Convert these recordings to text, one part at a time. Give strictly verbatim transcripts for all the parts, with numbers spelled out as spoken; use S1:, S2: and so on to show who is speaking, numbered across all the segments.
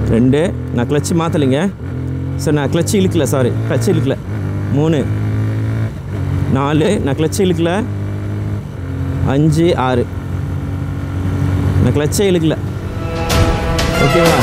S1: ரெண்டு, நான் கிளச்சு மாற்றலைங்க சார், நான் கிளச்சு இழுக்கல, சாரி கிளச்சு இழுக்கல. மூணு, நாலு, நான் கிளச்சு இழுக்கல. அஞ்சு, ஆறு, நான் கிளச்சே இழுக்கல. ஓகேவா?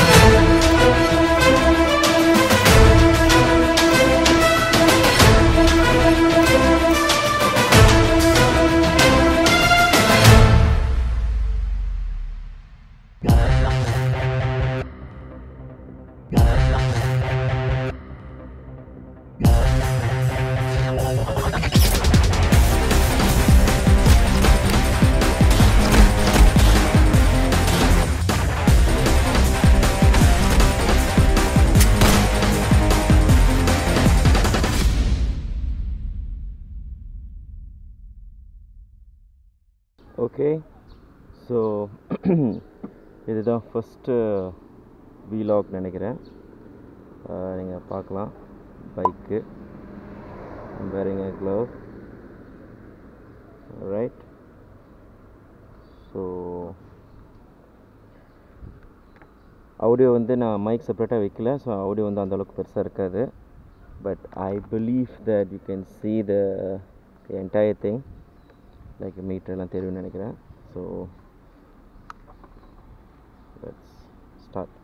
S1: ஓகே, ஸோ இதுதான் ஃபஸ்ட்டு வீலாக் நினைக்கிறேன். நீங்கள் பார்க்கலாம். Bike, wearing a glove, right. So audio வந்து நான் மைக் செப்பரேட்டாக வைக்கல, ஸோ ஆடியோ வந்து அந்தளவுக்கு பெருசாக இருக்காது. But I believe that you can see the entire thing. Like மீட்டர்லாம் தெரியும்னு நினைக்கிறேன். So let's start.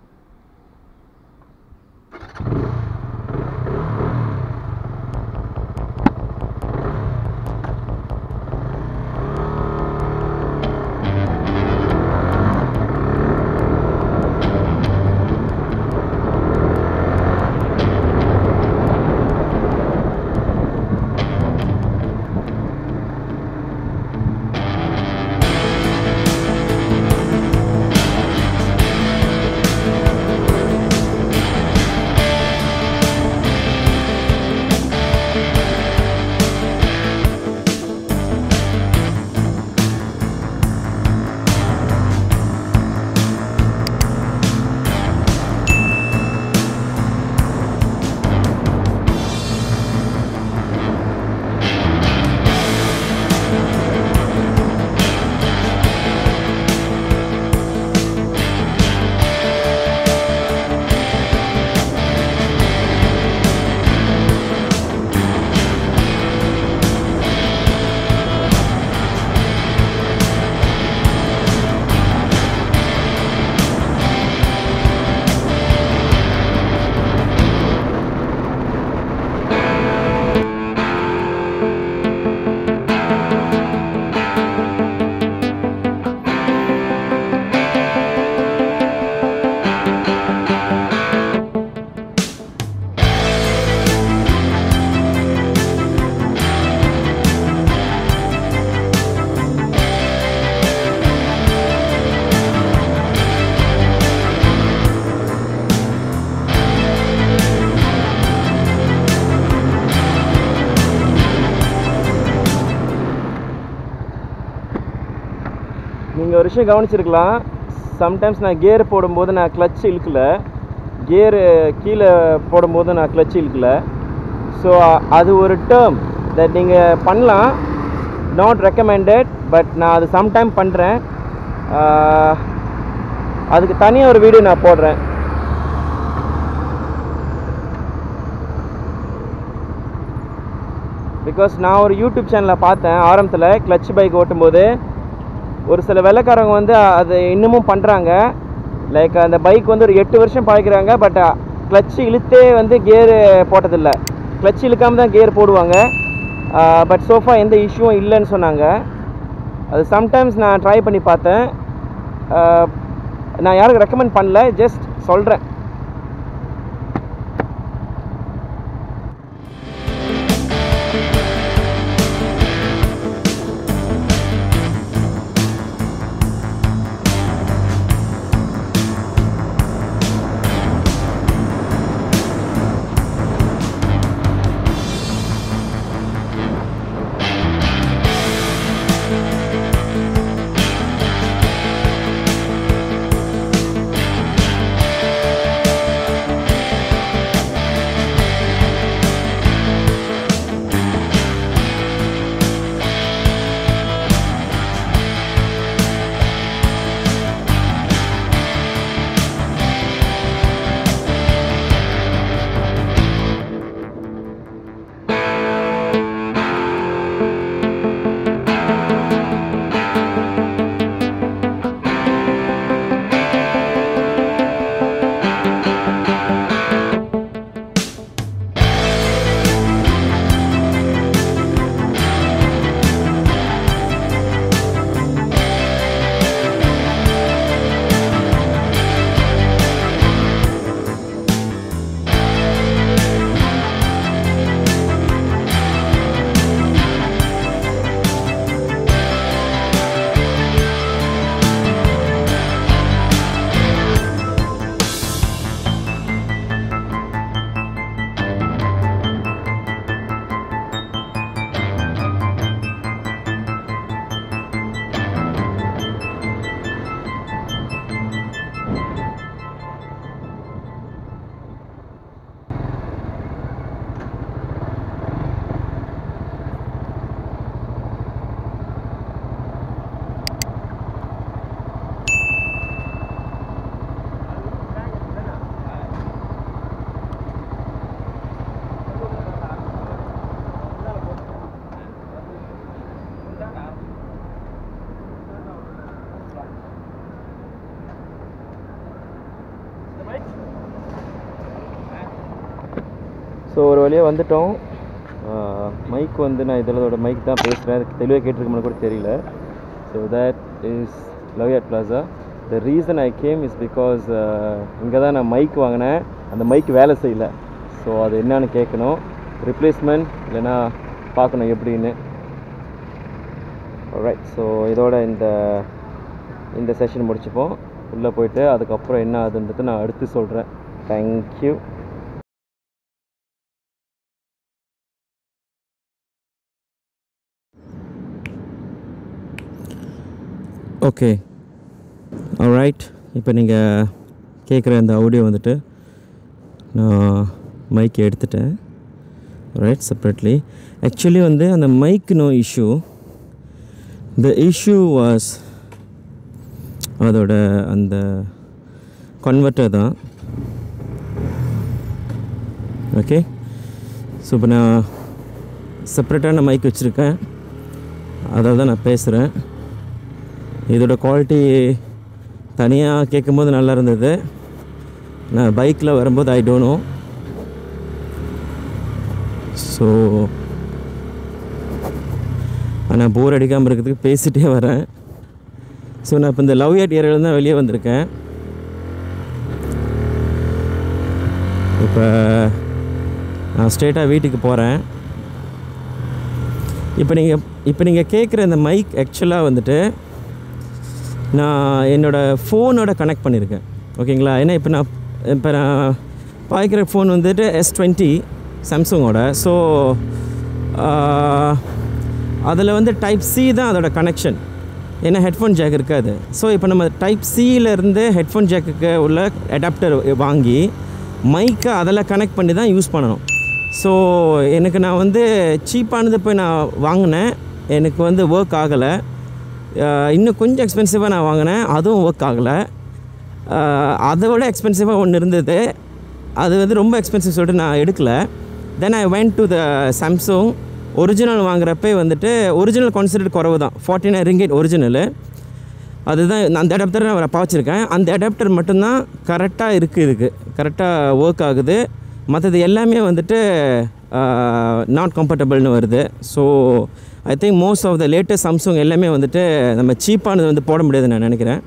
S1: நீங்கள் ஒரு விஷயம் கவனிச்சிருக்கலாம். சம்டைம்ஸ் நான் கியர் போடும்போது நான் கிளச் இழுக்கல, கியரு கீழே போடும்போது நான் கிளச் இழுக்கல. ஸோ அது ஒரு டேர்ம் தட் நீங்கள் பண்ணலாம், நாட் ரெக்கமெண்டட். பட் நான் அது சம்டைம் பண்ணுறேன். அதுக்கு தனியாக ஒரு வீடியோ நான் போடுறேன். பிகாஸ் நான் ஒரு யூடியூப் சேனலில் பார்த்தேன் ஆரம்பத்தில் கிளச் பைக் ஓட்டும்போது. ஒரு சில வெள்ளைக்காரங்க வந்து அது இன்னமும் பண்ணுறாங்க. லைக் அந்த பைக் வந்து ஒரு எட்டு வருஷம் பழக்கிறாங்க, பட் கிளச்சு இழுத்தே வந்து கியரு போட்டதில்லை. கிளச் இழுக்காமல் தான் கியர் போடுவாங்க. பட் சோஃபா எந்த இஷ்யூவும் இல்லைன்னு சொன்னாங்க. அது சம்டைம்ஸ் நான் ட்ரை பண்ணி பார்த்தேன். நான் யாருக்கும் ரெக்கமெண்ட் பண்ணல, ஜஸ்ட் சொல்கிறேன். ஸோ ஒரு வழியாக வந்துட்டோம். மைக் வந்து நான் இதோட மைக் தான் பேசுகிறேன், அதுக்கு தெளிவாக கேட்டிருக்கோம்னு கூட தெரியல. So that is Loveyard Plaza. The reason I came is because இங்கே தான் நான் மைக் வாங்கினேன், அந்த மைக் வேலை செய்யலை. ஸோ அது என்னன்னு கேட்கணும், ரிப்ளேஸ்மெண்ட் இல்லைன்னா பார்க்கணும் எப்படின்னு. ரைட், ஸோ இதோட இந்த இந்த செஷன் முடிச்சுப்போம். உள்ளே போயிட்டு அதுக்கப்புறம் என்ன ஆகுதுன்றது நான் அடுத்து சொல்கிறேன். தேங்க்யூ. Okay, alright. இப்போ நீங்கள் கேட்குற இந்த ஆடியோ வந்துட்டு நான் மைக் எடுத்துட்டேன், ரைட், செப்ரேட்லி. ஆக்சுவலி வந்து அந்த mic no issue. The issue was அதோட அந்த கன்வெர்ட்டர் தான். ஓகே, ஸோ இப்போ நான் செப்ரேட்டான மைக் வச்சுருக்கேன், அதில் தான் நான் பேசுகிறேன். இதோட குவாலிட்டி தனியாக கேட்கும்போது நல்லா இருந்தது, நான் பைக்கில் வரும்போது ஐ டோன்ட் நோ. ஸோ ஆனால் போர் அடிக்காமல் இருக்கிறதுக்கு பேசிகிட்டே வரேன். ஸோ நான் இப்போ இந்த லவ்யார்ட் ஏரியாவில் தான் வெளியே வந்திருக்கேன். இப்போ நான் ஸ்ட்ரெயிட்டாக வீட்டுக்கு போகிறேன். இப்போ நீங்கள் இப்போ நீங்கள் கேட்குற இந்த மைக் ஆக்சுவலாக வந்துட்டு நான் என்னோடய ஃபோனோட கனெக்ட் பண்ணியிருக்கேன், ஓகேங்களா. ஏன்னா இப்போ நான் இப்போ நான் பாய்க்கிற ஃபோன் வந்துட்டு எஸ் டுவெண்ட்டி சாம்சங்கோட. ஸோ அதில் வந்து டைப் சி தான் அதோட கனெக்ஷன், ஏன்னா ஹெட்ஃபோன் ஜாக் இருக்காது. ஸோ இப்போ நம்ம டைப் சியிலேருந்து ஹெட்ஃபோன் ஜாக்குக்கு உள்ள அடாப்டர் வாங்கி மைக்கை அதில் கனெக்ட் பண்ணி தான் யூஸ் பண்ணணும். ஸோ எனக்கு நான் வந்து சீப்பானது போய் நான் வாங்கினேன், எனக்கு வந்து ஒர்க் ஆகலை. இன்னும் கொஞ்சம் எக்ஸ்பென்சிவாக நான் வாங்கினேன், அதுவும் ஒர்க் ஆகலை. அதை விட எக்ஸ்பென்சிவாக ஒன்று இருந்தது, அது வந்து ரொம்ப எக்ஸ்பென்சிவ் சொல்லிட்டு நான் எடுக்கலை. Then I went to the Samsung. Original வாங்குறப்பே வந்துட்டு ஒரிஜினல் கான்செப்ட் குறவு தான், ஃபார்ட்டி நைன் ரிங்கெட் ஒரிஜினலு. அதுதான் அந்த அடாப்டர் நான் பாய்ச்சிருக்கேன். அந்த அடாப்டர் மட்டும்தான் கரெக்டாக இருக்குது, இதுக்கு கரெக்டாக ஒர்க் ஆகுது. மற்றது எல்லாமே வந்துட்டு நாட் கம்ஃபர்டபுள்னு வருது. So I think most of the latest Samsung எல்லாமே வந்துட்டு நம்ம சீப்பானது வந்து போட முடியாதுன்னு நான் நினைக்கிறேன்.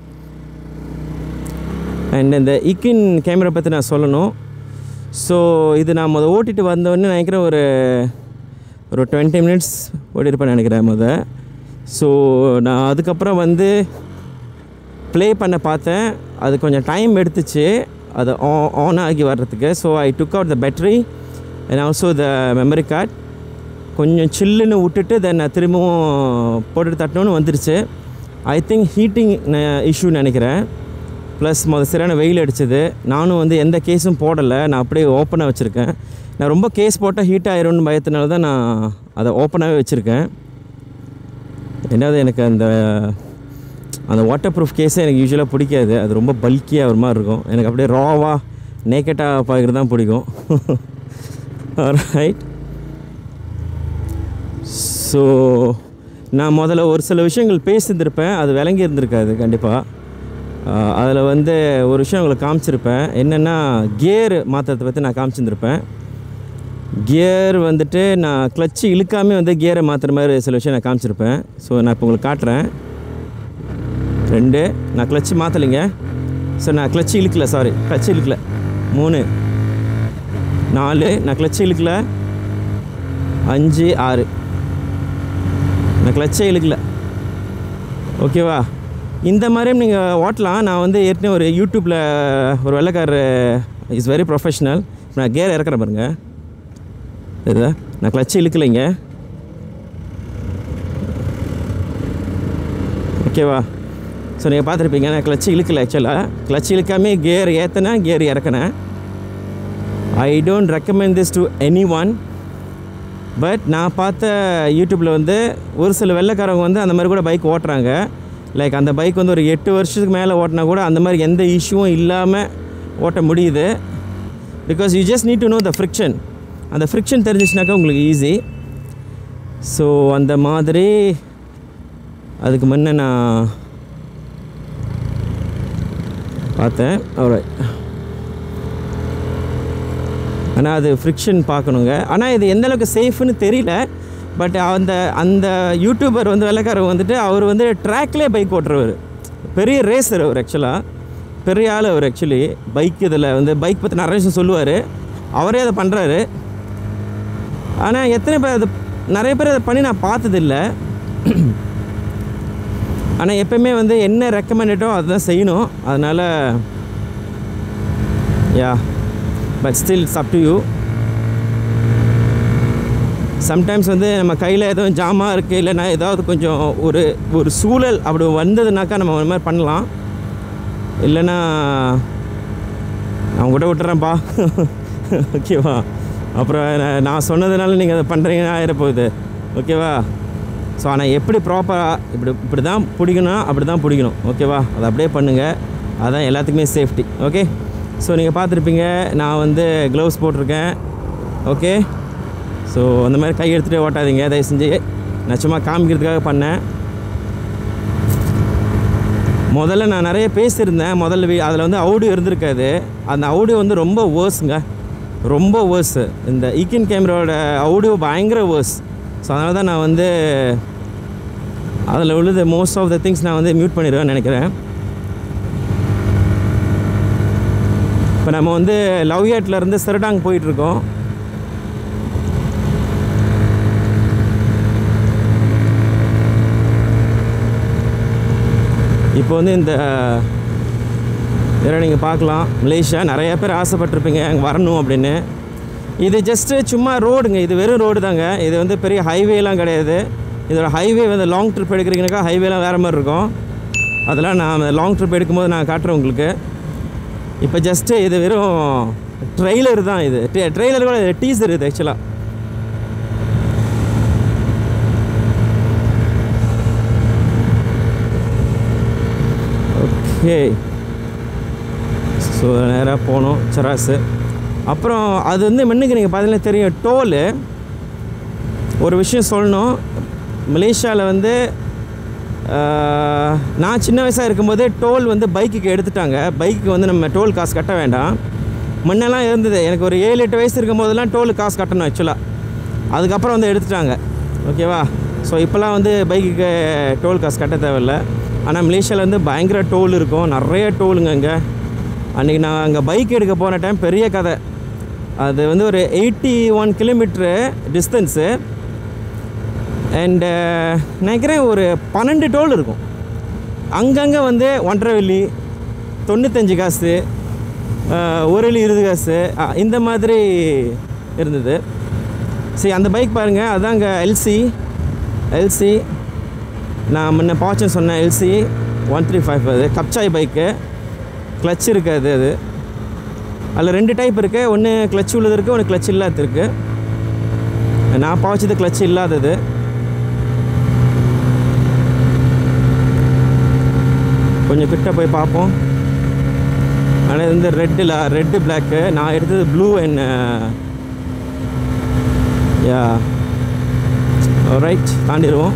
S1: அண்ட் இந்த இக்கின் கேமரா பற்றி நான் சொல்லணும். ஸோ இது நான் முதல் ஓட்டிகிட்டு வந்தோடனே நினைக்கிறேன் ஒரு ஒரு டுவெண்ட்டி மினிட்ஸ் ஓட்டியிருப்பேன் நினைக்கிறேன் முதல். ஸோ நான் அதுக்கப்புறம் வந்து ப்ளே பண்ண பார்த்தேன், அது கொஞ்சம் டைம் எடுத்துச்சு அது ஆன் ஆகி வர்றதுக்கு. So I took out the battery and also the memory card. கொஞ்சம் சில்லுன்னு விட்டுட்டு தென் நான் திரும்பவும் போட்டுட்டு தட்டணுன்னு வந்துருச்சு. ஐ திங்க் ஹீட்டிங் இஷ்யூ நினைக்கிறேன். ப்ளஸ் முதல் சரியான வெயில் அடிச்சது. நானும் வந்து எந்த கேஸும் போடலை, நான் அப்படியே ஓப்பனாக வச்சுருக்கேன். நான் ரொம்ப கேஸ் போட்டால் ஹீட் ஆயிரும்னு பயத்தினால தான் நான் அதை ஓப்பனாகவே வச்சுருக்கேன். என்னது எனக்கு அந்த அந்த வாட்டர் ப்ரூஃப் கேஸே எனக்கு யூஸ்வலாக பிடிக்காது, அது ரொம்ப பல்கியாக ஒரு மாதிரி இருக்கும். எனக்கு அப்படியே ராவாக நேக்கட்டாக பார்க்குறது தான் பிடிக்கும். ரைட், ஸோ நான் முதல்ல ஒரு சில விஷயங்கள் பேசியிருந்திருப்பேன், அது விளங்கி இருந்திருக்காது கண்டிப்பாக. அதில் வந்து ஒரு விஷயம் உங்களுக்கு காமிச்சிருப்பேன், என்னென்னா கியர் மாற்றத்தை பற்றி நான் காமிச்சிருந்திருப்பேன். கியர் வந்துட்டு நான் கிளச்சு இழுக்காமே வந்து கியரை மாற்றுற மாதிரி சில விஷயம் நான் காமிச்சிருப்பேன். ஸோ நான் இப்போ உங்களுக்கு காட்டுறேன். ரெண்டு, நான் கிளச்சு மாற்றலைங்க. ஸோ நான் கிளச்சு இழுக்கல, சாரி கிளச்சு இழுக்கல. மூணு, நாலு, நான் கிளச்சு இழுக்கல. அஞ்சு, ஆறு, நான் கிளச்சே இழுக்கல. ஓகேவா? இந்த மாதிரியும் நீங்கள் ஓட்டலாம். நான் வந்து ஏற்கனவே ஒரு யூடியூப்பில் ஒரு வெள்ளைக்காரர் இஸ் வெரி ப்ரொஃபஷ்னல். நான் கியர் இறக்குறேன் பாருங்கள், இதுதான் நான் கிளச்சு இழுக்கலைங்க. ஓகேவா? ஸோ நீங்கள் பார்த்துருப்பீங்க, நான் கிளச்சு இழுக்கலை. ஆக்சுவலாக கிளச்சு இழுக்காமே கியர் ஏற்றினா கியர் இறக்கினேன். I don't recommend this to anyone. But நான் பார்த்த யூடியூப்பில் வந்து ஒரு சில வெள்ளைக்காரங்க வந்து அந்த மாதிரி கூட பைக் ஓட்டுறாங்க. லைக் அந்த பைக் வந்து ஒரு எட்டு வருஷத்துக்கு மேலே ஓட்டினா கூட அந்த மாதிரி எந்த இஷ்யூவும் இல்லாமல் ஓட்ட முடியுது. Because you just need to know the friction. அந்த ஃப்ரிக்ஷன் தெரிஞ்சிச்சுனாக்கா உங்களுக்கு ஈஸி. ஸோ அந்த மாதிரி அதுக்கு முன்னே நான் பார்த்தேன். ஆல்ரைட், ஆனால் அது ஃப்ரிக்ஷன் பார்க்கணுங்க. ஆனால் இது எந்தளவுக்கு சேஃப்னு தெரியல. பட் அந்த அந்த யூடியூபர் வந்து வெள்ளைக்காரர் வந்துட்டு அவர் வந்து ட்ராக்லேயே பைக் ஓட்டுறவர், பெரிய ரேசர் அவர். ஆக்சுவலாக பெரிய ஆள் அவர். ஆக்சுவலி பைக் இதில் வந்து பைக் பற்றி நிறைய விஷயம் சொல்லுவார், அவரே அதை பண்ணுறாரு. ஆனால் எத்தனை பேர் அது நிறைய பேர் அதை பண்ணி நான் பார்த்ததில்லை. ஆனால் எப்போயுமே வந்து என்ன ரெக்கமெண்டோ அதுதான் செய்யணும். அதனால் yeah but still it's up to you. Sometimes வந்து நம்ம கையில் எதுவும் ஜாமாக இருக்குது, இல்லைன்னா ஏதாவது கொஞ்சம் ஒரு ஒரு சூழல் அப்படி வந்ததுனாக்கா நம்ம ஒரு மாதிரி பண்ணலாம். இல்லைன்னா நான் கூட விட்டுறேன்ப்பா ஓகேவா. அப்புறம் நான் சொன்னதுனால நீங்கள் அதை பண்ணுறீங்கன்னா ஆயிரப்போகுது, ஓகேவா. ஸோ ஆனால் எப்படி ப்ராப்பராக இப்படி இப்படி தான் பிடிக்கணும், அப்படி தான் பிடிக்கணும், ஓகேவா. அதை அப்படியே பண்ணுங்கள், அதுதான் எல்லாத்துக்குமே சேஃப்டி. ஓகே, ஸோ நீங்கள் பார்த்துருப்பீங்க நான் வந்து க்ளவுஸ் போட்டிருக்கேன். ஓகே, ஸோ அந்த மாதிரி கை எடுத்துகிட்டே ஓட்டாதீங்க தயவு செஞ்சு. நான் சும்மா காமிக்கிறதுக்காக பண்ணேன். முதல்ல நான் நிறைய பேசியிருந்தேன் முதல்ல, அதில் வந்து ஆடியோ இருந்திருக்காது. அந்த ஆடியோ வந்து ரொம்ப வேர்ஸுங்க, ரொம்ப வேர்ஸு. இந்த ஈக்கின் கேமராவோட ஆடியோ பயங்கர வேர்ஸ். ஸோ அதனால தான் நான் வந்து அதில் உள்ளது மோஸ்ட் ஆஃப் த திங்ஸ் நான் வந்து மியூட் பண்ணிடுவேன்னு நினைக்கிறேன். இப்போ நம்ம வந்து லவ்யாட்லேருந்து சிரடாங் போயிட்டுருக்கோம். இப்போ வந்து இந்த இதில் நீங்கள் பார்க்கலாம், மலேசியா நிறையா பேர் ஆசைப்பட்டிருப்பீங்க அங்கே வரணும் அப்படின்னு. இது ஜஸ்ட்டு சும்மா ரோடுங்க, இது வெறும் ரோடு தாங்க. இது வந்து பெரிய ஹைவேலாம் கிடையாது. இதோட ஹைவே வந்து லாங் ட்ரிப் எடுக்கிறீங்கனாக்கா ஹைவேலாம் வேறு மாதிரி இருக்கும். அதெல்லாம் நான் லாங் ட்ரிப் எடுக்கும்போது நான் காட்டுறேன் உங்களுக்கு. இப்போ ஜஸ்ட்டு இது வெறும் ட்ரெய்லர் தான். இது ட்ரெய்லர் கூட டீசர் இது ஆக்சுவலாக. ஓகே, ஸோ நேராக போகணும் சராசு. அப்புறம் அது வந்து முன்னுக்கு நீங்கள் பார்த்தீங்கன்னா தெரியும், டோலு. ஒரு விஷயம் சொல்லணும், மலேசியாவில் வந்து நான் சின்ன வயசாக இருக்கும்போதே டோல் வந்து பைக்குக்கு எடுத்துட்டாங்க. பைக்கு வந்து நம்ம டோல் காசு கட்ட வேண்டாம். முன்னெல்லாம் இருந்தது, எனக்கு ஒரு ஏழு எட்டு வயசு இருக்கும் போதெல்லாம் டோல் காசு கட்டணும் ஆக்சுவலாக. அதுக்கப்புறம் வந்து எடுத்துட்டாங்க, ஓகேவா. ஸோ இப்போலாம் வந்து பைக்குக்கு டோல் காசு கட்ட தேவையில்லை. ஆனால் மலேசியாவில் வந்து பயங்கர டோல் இருக்கும், நிறைய டோலுங்க அங்கே. அன்றைக்கி நான் அங்கே பைக் எடுக்க போன டைம் பெரிய கதை. அது வந்து ஒரு eighty one kilometre distance. And நினைக்கிறேன் ஒரு பன்னெண்டு டோல் இருக்கும். அங்கங்கே வந்து ஒன்றரை வெள்ளி, தொண்ணூத்தஞ்சு காசு, ஒரு வெள்ளி இருபது காசு, இந்த மாதிரி இருந்தது. சரி, அந்த பைக் பாருங்கள், அதாங்க எல்சி எல்சி நான் முன்ன பாச்சன் சொன்னேன். எல்சி ஒன் த்ரீ ஃபைவ் அது கப்சாய் பைக்கு. கிளச் இருக்காது அது. அதில் ரெண்டு டைப் இருக்குது, ஒன்று கிளச் உள்ளது இருக்குது, ஒன்று கிளச் இல்லாத இருக்குது. நான் பாய்ச்சது கிளச் இல்லாதது. கொஞ்சம் கிட்ட போய் பார்ப்போம். ஆனால் இது வந்து ரெட்டில் ரெட்டு பிளாக்கு, நான் எடுத்தது ப்ளூ அண்ட் யா ரைட். தாண்டிடுவோம்.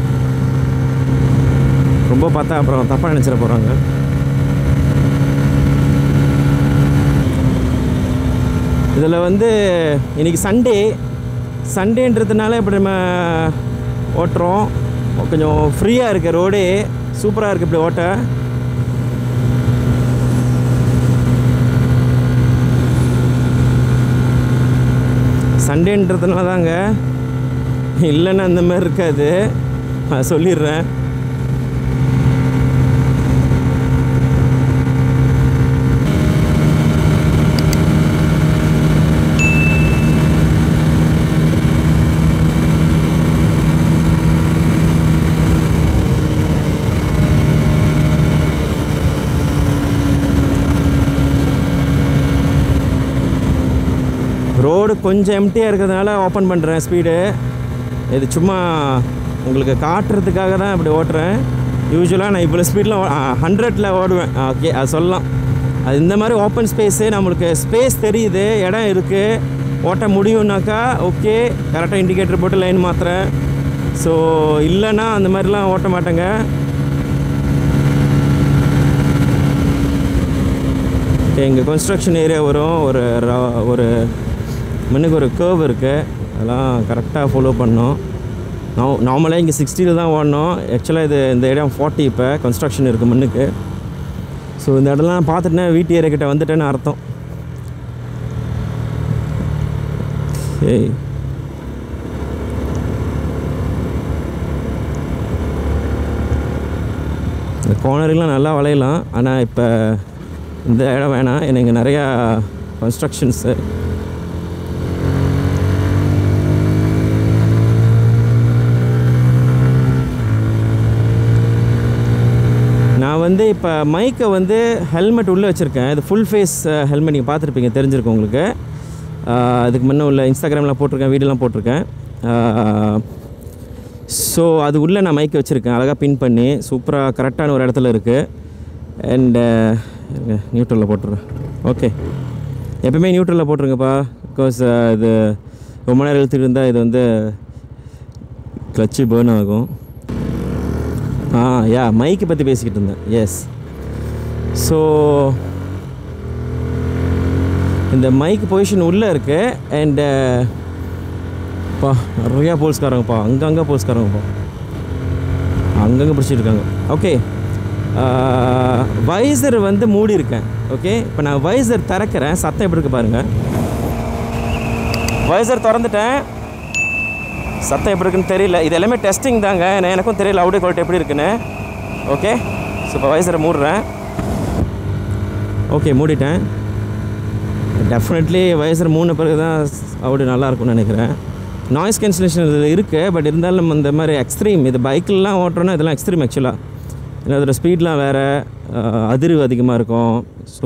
S1: ரொம்ப பார்த்தா அப்புறம் தப்பாக நினச்சிட போகிறாங்க. இதில் வந்து இன்றைக்கி சண்டே சண்டேன்றதுனால இப்படி நம்ம ஓட்டுறோம். கொஞ்சம் ஃப்ரீயாக இருக்குது, ரோடே சூப்பராக இருக்குது இப்படி ஓட்ட. சண்டேன்றதுனால தாங்க, இல்லைன்னா அந்த மாதிரி இருக்காது, நான் சொல்லிடுறேன். ரோடு கொஞ்சம் எம்டியாக இருக்கிறதுனால ஓப்பன் பண்ணுறேன் ஸ்பீடு. இது சும்மா உங்களுக்கு காட்டுறதுக்காக தான் இப்படி ஓட்டுறேன். யூஸ்வலாக நான் இவ்வளோ ஸ்பீடில் ஹண்ட்ரடில் ஓடுவேன். ஓகே, அது சொல்லலாம். அது இந்த மாதிரி ஓப்பன் ஸ்பேஸு, நம்மளுக்கு ஸ்பேஸ் தெரியுது, இடம் இருக்குது, ஓட்ட முடியும்னாக்கா ஓகே, கரெக்டாக இண்டிகேட்டர் போட்டு லைன் மாற்றுறேன். ஸோ இல்லைன்னா அந்த மாதிரிலாம் ஓட்ட மாட்டேங்க. இங்கே கன்ஸ்ட்ரக்ஷன் ஏரியா வரும், ஒரு ஒரு முன்னுக்கு ஒரு கேர்வ் இருக்குது, அதெல்லாம் கரெக்டாக ஃபாலோ பண்ணோம். நான் நார்மலாக இங்கே சிக்ஸ்டியில் தான் ஓடணும். ஆக்சுவலாக இது இந்த இடம் ஃபார்ட்டி இப்போ கன்ஸ்ட்ரக்ஷன் இருக்குது முன்னுக்கு. ஸோ இந்த இடம்லாம் பார்த்துட்டேன்னா வீட்டு ஏரியாக்கிட்ட வந்துட்டேன்னு அர்த்தம். ஏய் இந்த கார்னருக்கெலாம் நல்லா வளையலாம். ஆனால் இப்போ இந்த இடம் வேணாம், ஏன்னா இங்கே நிறையா கன்ஸ்ட்ரக்ஷன்ஸு. நான் வந்து இப்போ மைக்கை வந்து ஹெல்மெட் உள்ளே வச்சுருக்கேன். இது ஃபுல் ஃபேஸ் ஹெல்மெட், நீங்கள் பார்த்துருப்பீங்க, தெரிஞ்சிருக்கும் உங்களுக்கு. அதுக்கு முன்னே உள்ள இன்ஸ்டாகிராமில் போட்டிருக்கேன், வீடியோலாம் போட்டிருக்கேன். ஸோ அது உள்ளே நான் மைக்கை வச்சுருக்கேன், அழகாக பின் பண்ணி சூப்பராக கரெக்டான ஒரு இடத்துல இருக்குது. அண்டு நியூட்ரலில் போட்டுருவேன். ஓகே, எப்போயுமே நியூட்ரலில் போட்டுருங்கப்பா, பிகாஸ் இது ரொம்ப நேரம் இழுத்துட்டு இருந்தால் இது வந்து கிளச்சு பேர்ன் ஆகும். ஆ யா மைக்கை பற்றி பேசிக்கிட்டு இருந்தேன். எஸ், ஸோ இந்த மைக் பொசிஷன் உள்ளே இருக்குது. அண்டு பா நிறையா போலீஸ்காரங்கப்பா, அங்கங்கே போலீஸ்காரங்கப்பா அங்கங்கே பிடிச்சிருக்காங்க. ஓகே, வைசர் வந்து மூடி இருக்கேன். ஓகே, இப்போ நான் வைசர் திறக்கிறேன், சத்தம் எப்படி இருக்கு பாருங்கள். வைசர் திறந்துட்டேன், சத்தம் எப்படி இருக்குன்னு தெரியல. இது எல்லாமே டெஸ்டிங் தாங்க, எனக்கும் தெரியல ஆடியோ குவாலிட்டி எப்படி இருக்குன்னு. ஓகே, ஸோ இப்போ வைசரை மூடுறேன். ஓகே, மூடிட்டேன். டெஃபினெட்லி வைசர் மூணு பிறகு தான் ஆடியோ நல்லாயிருக்கும்னு நினைக்கிறேன். நாய்ஸ் கேன்சலேஷன் இது இருக்குது, பட் இருந்தாலும் நம்ம இந்த மாதிரி எக்ஸ்ட்ரீம், இது பைக்கிலலாம் ஓட்டுறோன்னா இதெல்லாம் எக்ஸ்ட்ரீம் ஆக்சுவலாக. ஏன்னா அதோட ஸ்பீட்லாம் வேறு, அதிர்வு அதிகமாக இருக்கும். ஸோ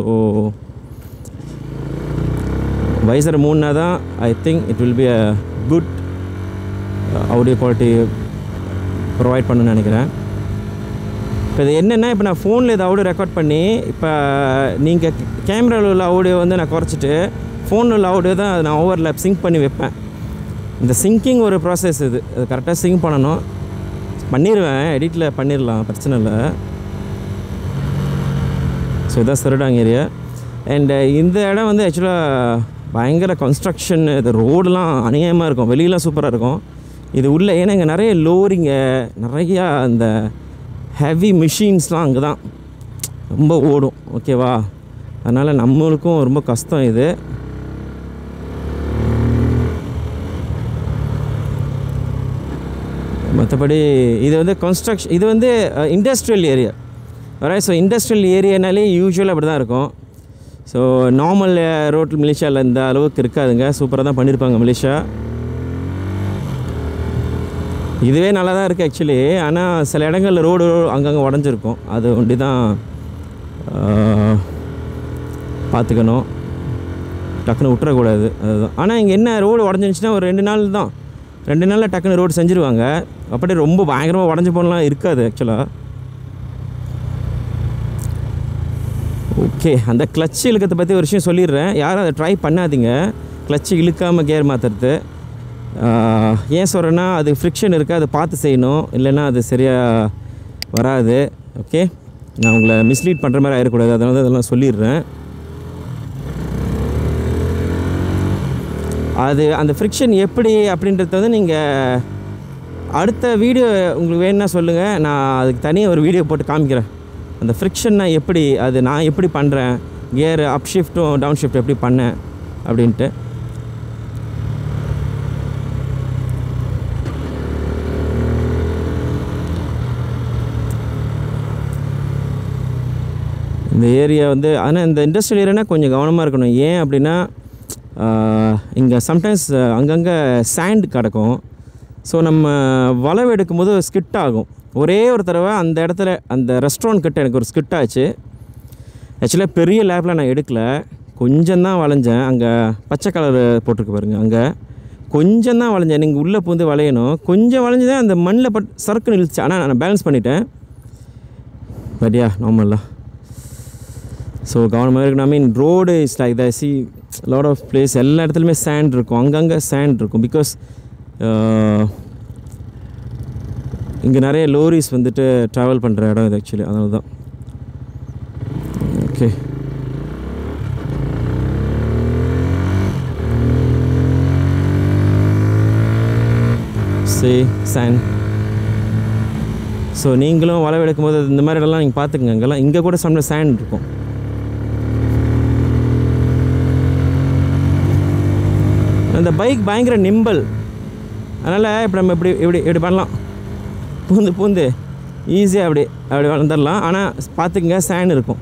S1: வைசர் மூணுனா தான் I think it will be a good audio quality provide பண்ணணும்னு நினைக்கிறேன். இப்போ இது என்னென்னா, இப்போ நான் ஃபோனில் இதை ஆடியோ ரெக்கார்ட் பண்ணி, இப்போ நீங்கள் கேமராவில் உள்ள ஆடியோ வந்து நான் குறைச்சிட்டு ஃபோனில் உள்ள ஆடியோ தான் நான் ஓவர்லேப் சிங்க் பண்ணி வைப்பேன். இந்த சிங்கிங் ஒரு ப்ராசஸ், இது அது கரெக்டாக சிங்க் பண்ணணும். பண்ணிடுவேன், எடிட்டில் பண்ணிடலாம், பிரச்சனை இல்லை. ஸோ இதான் சரடாங் ஏரியா. அண்டு இந்த இடம் வந்து ஆக்சுவலாக பயங்கர கன்ஸ்ட்ரக்ஷன், இது ரோடெலாம் அநியாயமாக இருக்கும், வெளியெலாம் சூப்பராக இருக்கும். இது உள்ளே ஏன்னா இங்கே நிறைய லோரிங்க, நிறையா அந்த ஹெவி மிஷின்ஸ்லாம் அங்கே தான் ரொம்ப ஓடும். ஓகேவா, அதனால் நம்மளுக்கும் ரொம்ப கஷ்டம் இது. மற்றபடி இது வந்து கன்ஸ்ட்ரக்ஷன், இது வந்து இண்டஸ்ட்ரியல் ஏரியா வர. ஸோ இண்டஸ்ட்ரியல் ஏரியானாலே யூஸ்வலாக அப்படி தான் இருக்கும். ஸோ நார்மல் ரோட்டில் மலேசியாவில் இந்த அளவுக்கு இருக்காதுங்க, சூப்பராக தான் பண்ணியிருப்பாங்க மலேசியா. இதுவே நல்லா தான் இருக்குது ஆக்சுவலி. ஆனால் சில இடங்களில் ரோடு அங்கங்கே உடஞ்சிருக்கும், அது ஒண்டி தான் பார்த்துக்கணும், டக்குன்னு விட்டுறக்கூடாது, அதுதான். ஆனால் இங்கே என்ன, ரோடு உடஞ்சிருந்துச்சுன்னா ஒரு ரெண்டு நாள் தான், ரெண்டு நாளில் டக்குன்னு ரோடு செஞ்சுருவாங்க. அப்படியே ரொம்ப பயங்கரமாக உடஞ்சி போனலாம் இருக்காது ஆக்சுவலாக. ஓகே, அந்த கிளச்சு இழுக்கிறத பற்றி ஒரு விஷயம் சொல்லிடுறேன், யாரும் அதை ட்ரை பண்ணாதீங்க. கிளச்சு இழுக்காமல் கேர் மாற்றுறது. ஏன் சொல்கிறேன்னா, அது ஃப்ரிக்ஷன் இருக்குது, அதை பார்த்து செய்யணும், இல்லைன்னா அது சரியாக வராது. ஓகே, நான் உங்களை மிஸ்லீட் பண்ணுற மாதிரி ஆகிடக்கூடாது, அதனால தான் அதெல்லாம் சொல்லிடுறேன். அது அந்த ஃப்ரிக்ஷன் எப்படி அப்படின்றத வந்து நீங்கள் அடுத்த வீடியோ உங்களுக்கு வேணும்னா சொல்லுங்கள், நான் அதுக்கு தனியாக ஒரு வீடியோ போட்டு காமிக்கிறேன். அந்த ஃப்ரிக்ஷன்னா எப்படி, அது நான் எப்படி பண்ணுறேன், கியர் அப் ஷிஃப்ட்டும் டவுன் ஷிஃப்ட் எப்படி பண்ணேன் அப்படின்ட்டு. இந்த ஏரியா வந்து, ஆனால் இந்த இண்டஸ்ட்ரியல் ஏரியானா கொஞ்சம் கவனமாக இருக்கணும். ஏன் அப்படின்னா, இங்கே சம்டைம்ஸ் அங்கங்கே சாண்ட் கிடக்கும். ஸோ நம்ம வளவு எடுக்கும்போது ஸ்கிட் ஆகும். ஒரே ஒரு தடவை அந்த இடத்துல அந்த ரெஸ்டாரண்ட் கிட்ட எனக்கு ஒரு ஸ்கிட் ஆச்சு. ஆக்சுவலாக பெரிய லேப்பில் நான் எடுக்கலை, கொஞ்சம் தான் வளைஞ்சேன். அங்கே பச்சை கலர் போட்டிருக்கு பாருங்கள், அங்கே கொஞ்சம் தான் வளைஞ்சேன். நீங்கள் உள்ளே பூந்து வளையணும், கொஞ்சம் வளைஞ்சதே அந்த மண்ணில் பட் சறுக்குன்னு இழுச்சு. ஆனால் நான் பேலன்ஸ் பண்ணிட்டேன். பட்டியா நார்மலாக. ஸோ கவனமாக இருக்கணும். I mean road is like the sea lot of place, எல்லா இடத்துலையுமே சேண்ட் இருக்கும், அங்கங்கே சேண்ட் இருக்கும். பிகாஸ் இங்கே நிறைய லோரிஸ் வந்துட்டு ட்ராவல் பண்ணுற இடம் இது ஆக்சுவலி, அதனால தான். ஓகே, சே சாண்ட். ஸோ நீங்களும் வளவு எடுக்கும்போது இந்த மாதிரி இடம்லாம் நீங்கள் பார்த்துக்குங்க. இங்கெல்லாம் இங்கே கூட சம்ல சாண்ட் இருக்கும். அந்த பைக் பயங்கர நிம்பிள், அதனால் இப்போ நம்ம இப்படி இப்படி இப்படி பண்ணலாம், பூந்து பூந்து ஈஸியாக அப்படி அப்படி வளர்ந்துடலாம். ஆனால் பார்த்துக்குங்க சாண்ட் இருக்கும்.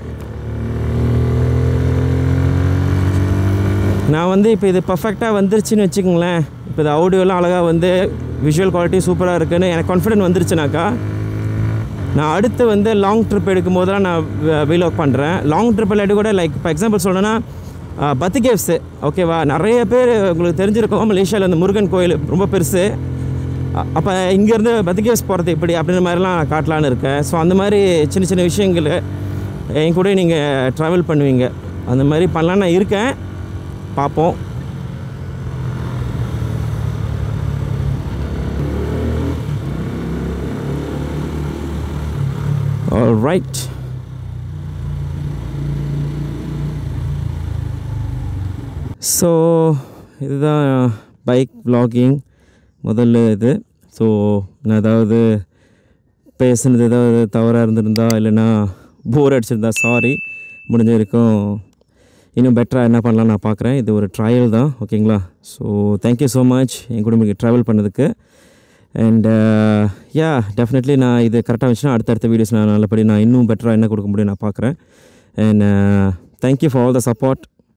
S1: நான் வந்து இப்போ இது பர்ஃபெக்டாக வந்துருச்சுன்னு வச்சுக்கோங்களேன். இப்போ இது ஆடியோலாம் அழகாக வந்து விஷுவல் குவாலிட்டி சூப்பராக இருக்குதுன்னு எனக்கு கான்ஃபிடென்ட் வந்துருச்சுனாக்கா, நான் அடுத்து வந்து லாங் ட்ரிப் எடுக்கும் போதெல்லாம் நான் வீலாக் பண்ணுறேன். லாங் ட்ரிப் இல்லாட்டி கூட லைக் இப்போ எக்ஸாம்பிள் சொல்லணும்னா பத்தி கேவ்ஸு, ஓகேவா, நிறைய பேர் உங்களுக்கு தெரிஞ்சிருக்கோம், மலேசியாவில் அந்த முருகன் கோயில் ரொம்ப பெருசு. அப்போ இங்கேருந்து பத்தி கேவ்ஸ் போகிறது இப்படி அப்படின்ற மாதிரிலாம் நான் காட்டலான்னு இருக்கேன். ஸோ அந்த மாதிரி சின்ன சின்ன விஷயங்கள் என் கூட நீங்கள் ட்ராவல் பண்ணுவீங்க, அந்த மாதிரி பண்ணலான்னு நான் இருக்கேன். பார்ப்போம். All right. ஸோ இதுதான் பைக் vlogging முதல்ல இது. ஸோ நான் ஏதாவது பேசுனது ஏதாவது தவறாக இருந்திருந்தா இல்லைன்னா போர் அடிச்சிருந்தா சாரி. முடிஞ்ச வரைக்கும் இன்னும் பெட்டராக என்ன பண்ணலாம் நான் பார்க்குறேன். இது ஒரு ட்ரையல் தான், ஓகேங்களா. ஸோ தேங்க்யூ ஸோ மச் என் கூட நீங்கள் ட்ராவல் பண்ணதுக்கு. அண்ட் யா டெஃபினெட்லி நான் இது கரெக்டாக வச்சுன்னா அடுத்தடுத்த வீடியோஸ் நான் நல்லபடி நான் இன்னும் பெட்டராக என்ன கொடுக்க முடியும் நான் பார்க்குறேன். And thank you for all the support.